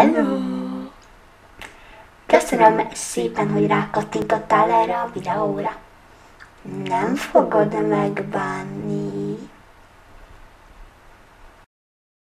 Hello! Köszönöm szépen, hogy rákattintottál erre a videóra. Nem fogod megbánni.